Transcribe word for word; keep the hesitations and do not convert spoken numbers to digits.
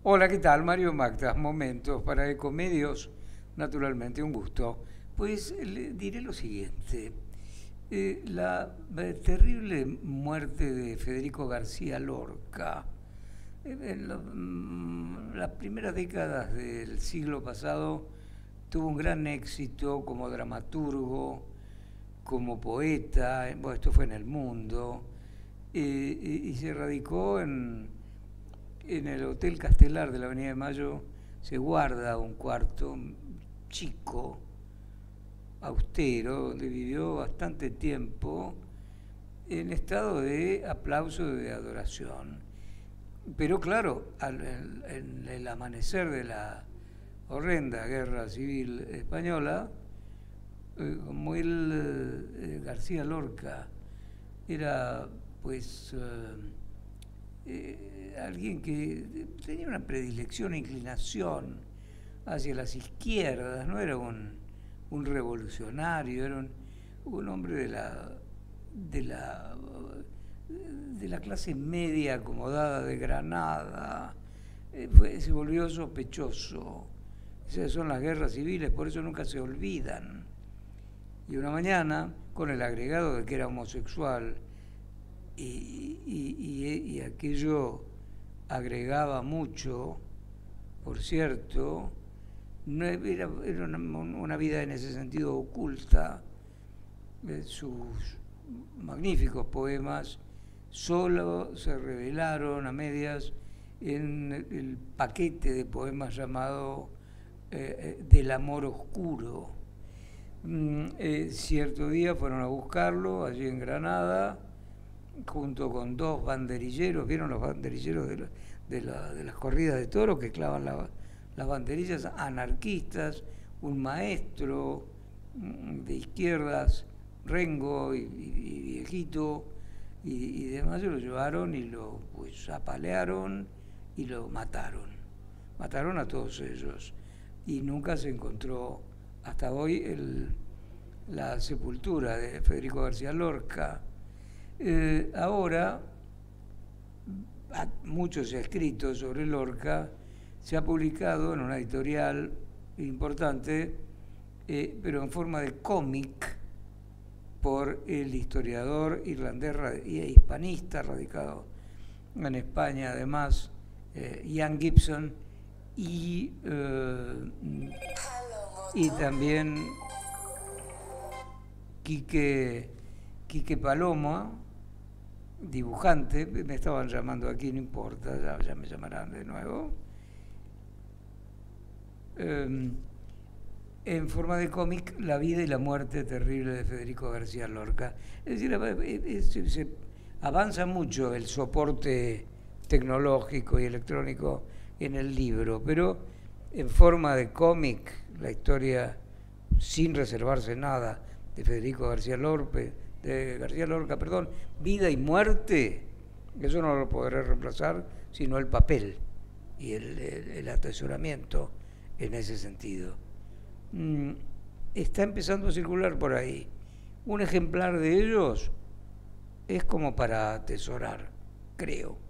Hola, ¿qué tal? Mario Magda, momentos para Ecomedios, naturalmente un gusto. Pues le diré lo siguiente. Eh, la eh, terrible muerte de Federico García Lorca eh, en lo- mm, las primeras décadas del siglo pasado tuvo un gran éxito como dramaturgo, como poeta, eh, bueno, esto fue en el mundo, eh, y, y se radicó en, en el Hotel Castelar de la Avenida de Mayo. Se guarda un cuarto chico, austero, donde vivió bastante tiempo en estado de aplauso y de adoración. Pero claro, al, en, en el amanecer de la horrenda guerra civil española, eh, como él, eh, García Lorca, era pues eh, eh, alguien que tenía una predilección e inclinación hacia las izquierdas, no era un, un revolucionario, era un, un hombre de la, de la de la clase media acomodada de Granada. Eh, fue, se volvió sospechoso. Esas son las guerras civiles, por eso nunca se olvidan. Y una mañana, con el agregado de que era homosexual, y, y, y, y aquello agregaba mucho, por cierto, no era, era una, una vida en ese sentido oculta. Eh, sus magníficos poemas solo se revelaron a medias en el paquete de poemas llamado eh, Del amor oscuro. Mm, eh, cierto día fueron a buscarlo allí en Granada, junto con dos banderilleros. ¿Vieron los banderilleros de, la, de, la, de las corridas de toros que clavan la, las banderillas? Anarquistas, un maestro mm, de izquierdas, Rengo y, y, y viejito, y, y demás. Se lo llevaron y lo pues apalearon y lo mataron. Mataron a todos ellos. Y nunca se encontró hasta hoy el, la sepultura de Federico García Lorca. Eh, ahora, mucho se ha escrito sobre Lorca, se ha publicado en una editorial importante, eh, pero en forma de cómic, por el historiador irlandés y hispanista radicado en España, además, eh, Ian Gibson, y, eh, y también Quique, Quique Paloma, dibujante. Me estaban llamando aquí, no importa, ya, ya me llamarán de nuevo. Eh, en forma de cómic, La vida y la muerte terrible de Federico García Lorca. Es decir, se, se avanza mucho el soporte tecnológico y electrónico en el libro, pero en forma de cómic, la historia, sin reservarse nada, de Federico García Lorca, de García Lorca, perdón, vida y muerte, eso no lo podré reemplazar, sino el papel y el, el, el atesoramiento en ese sentido. Mm, está empezando a circular por ahí. Un ejemplar de ellos es como para atesorar, creo.